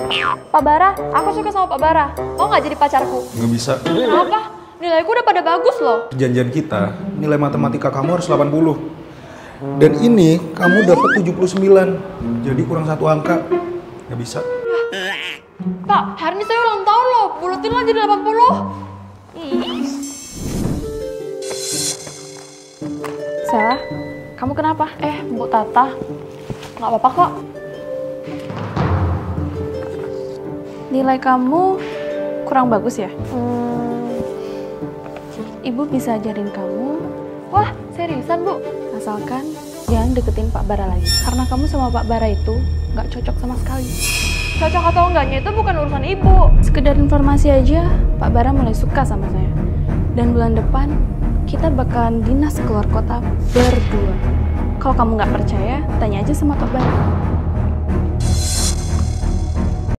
Pak Bara, aku suka sama Pak Bara. Mau nggak jadi pacarku? Nggak bisa. Kenapa? Nilaiku udah pada bagus loh. Perjanjian kita, nilai matematika kamu harus 80. Dan ini kamu dapat 79. Jadi kurang satu angka. Nggak bisa. Pak, hari ini saya ulang tahun loh. Bulutin lah jadi 80. Sela, kamu kenapa? Bu Tata. Nggak apa-apa kok. Nilai kamu kurang bagus ya? Ibu bisa ajarin kamu, Wah, seriusan Bu? asalkan jangan deketin Pak Bara lagi. Karena kamu sama Pak Bara itu nggak cocok sama sekali. Cocok atau enggaknya itu bukan urusan Ibu. Sekedar informasi aja, Pak Bara mulai suka sama saya. Dan bulan depan, kita bakalan dinas keluar kota berdua. Kalau kamu nggak percaya, tanya aja sama Pak Bara.